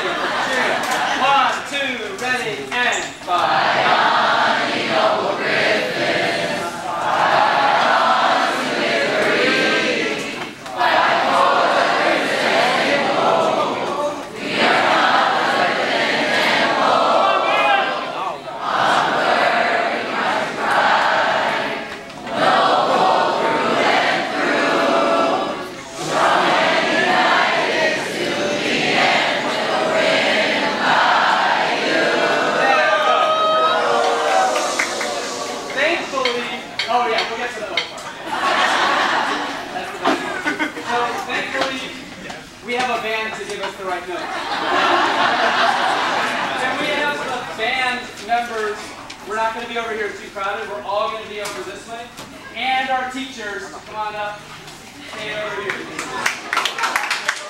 ready? 1, 2, ready, and fire on, Eagle Griffin. Fire on to victory. Fight for the table. We are confident and bold. Onward we must ride. Noble through and through. Strong and united to the end. We'll win by you. Thankfully, oh yeah, we'll get to the O part. That's the best part. So thankfully, we have a band to give us the right notes. Can we have the band members? We're not going to be over here too crowded. We're all going to be over this way. And our teachers, come on up. Stay over here.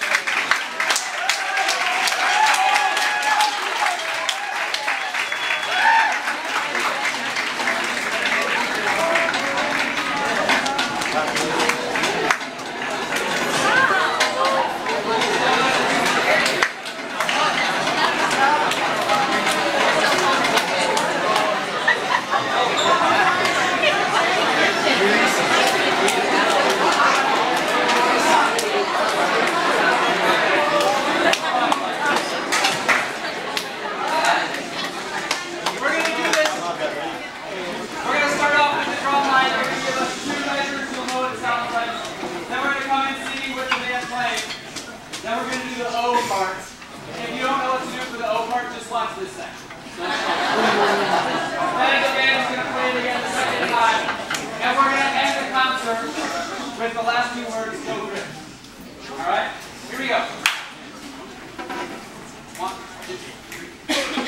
Then we're going to do the O part. If you don't know what to do for the O part, just watch this section. Then the band is going to play it again the second time. And we're going to end the concert with the last two words, Go Griffin. Alright? Here we go. 1, 2, 3.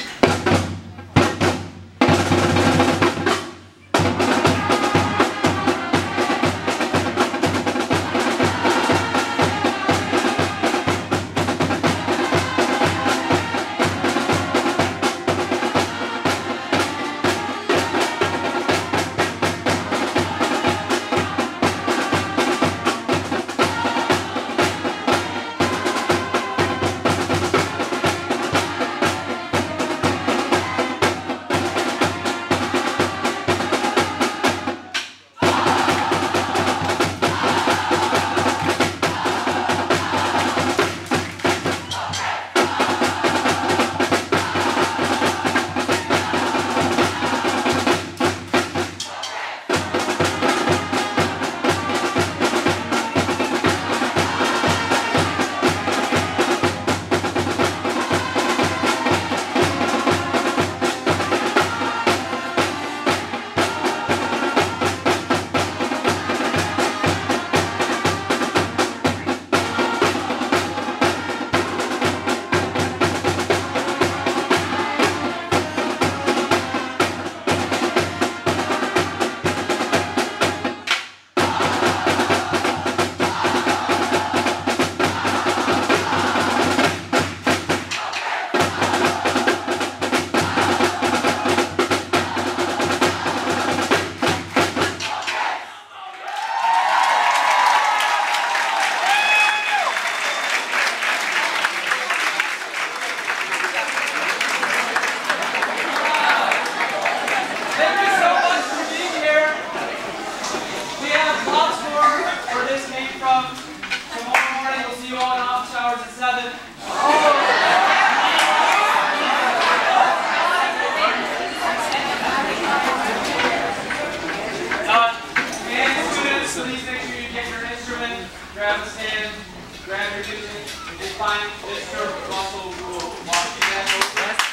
Grab a stand, grab your music, and find Mr. Russell Rule.